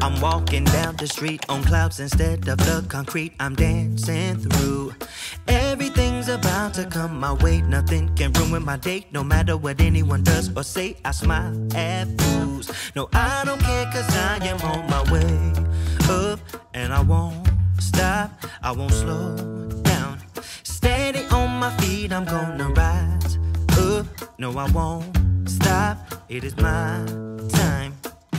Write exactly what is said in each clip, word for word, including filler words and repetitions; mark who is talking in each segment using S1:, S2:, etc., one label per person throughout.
S1: I'm walking down the street on clouds instead of the concrete I'm dancing through. Everything's about to come my way. Nothing can ruin my day. No matter what anyone does or say, I smile at fools. No, I don't care cause I am on my way up. And I won't stop, I won't slow down. Steady on my feet, I'm gonna rise up. No, I won't stop, it is my time.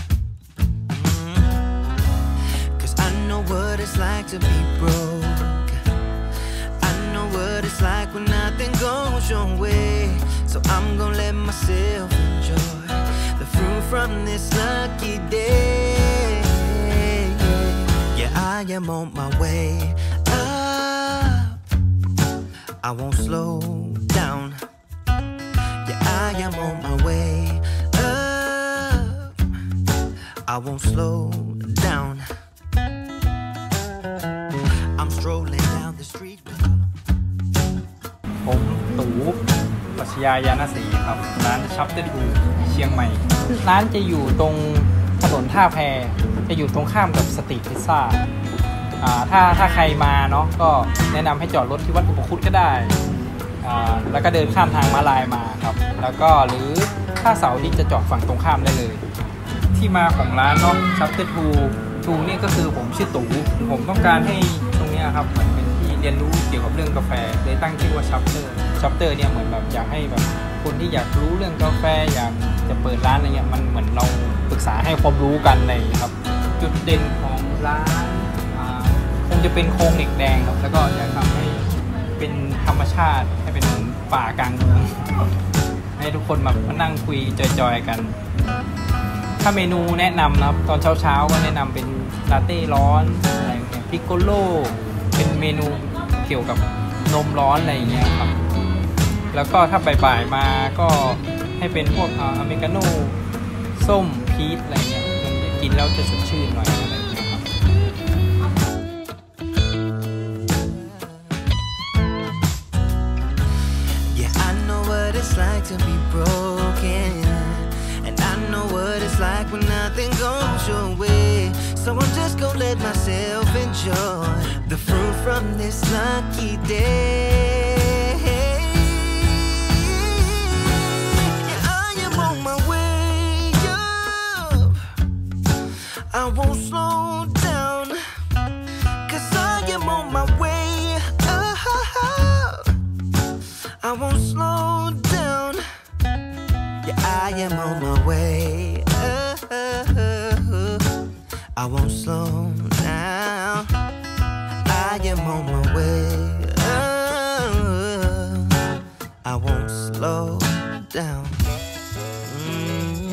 S1: What it's like to be broke. I know what it's like when nothing goes your way. So I'm gonna let myself enjoy the fruit from this lucky day. Yeah, I am on my way up. I won't slow down. Yeah, I am on my way up. I won't slow down. I'm strolling down the street.
S2: ผมตู่ปรัชญายานศรีครับร้านชัปเตอร์ทูเชียงใหม่ร้านจะอยู่ตรงถนนท่าแพจะอยู่ตรงข้ามกับสตรีทพิซซ่าถ้าถ้าใครมาเนาะก็แนะนำให้จอดรถที่วัดอุปคุตก็ได้แล้วก็เดินข้ามทางม้าลายมาครับแล้วก็หรือถ้าเสาร์อาทิตย์จะจอดฝั่งตรงข้ามได้เลยที่มาของร้านเนาะชัปเตอร์ทูทูนี่ก็คือผมชื่อตู่ผมต้องการให้ตรงนี้ครับเหมือนเป็นที่เรียนรู้เกี่ยวกับเรื่องกาแฟเลยตั้งชื่อว่าชัปเตอร์ชัปเตอร์เนี่ยเหมือนแบบอยากให้แบบคนที่อยากรู้เรื่องกาแฟอยากจะเปิดร้านอะไรเงี้ยมันเหมือนเราปรึกษาให้ความรู้กันอะไรครับจุดเด่นของร้านคงจะเป็นโครงเหล็กแดงครับแล้วก็อยากทำให้เป็นธรรมชาติให้เป็นป่ากลางเมืองให้ทุกคนแบบมานั่งคุยจอยๆกันถ้าเมนูแนะนำนะครับตอนเช้าๆก็แนะนำเป็นลาเต้ร้อนอะไรอย่างเงี้ยพิกโกโลเป็นเมนูเกี่ยวกับนมร้อนอะไรอย่างเงี้ยครับแล้วก็ถ้าบ่ายๆมาก็ให้เป็นพวกอเมริกาโน่ส้มพีชอะไรเงี้ยมันกินแล้วจะสดชื่นหน่อยอะไรอย่างเงี้ยครับ
S1: Yeah, I know what it's like to be broken.And I know what it's like when nothing goes your way. So I'm just gonna let myself enjoy the fruit from this lucky day. Yeah, I am on my way up. I won't slow down, cause I am on my way up. I won't slow down.Yeah, I am on my way up. I won't slow down. I am on my way up. I won't slow down. Mm-hmm.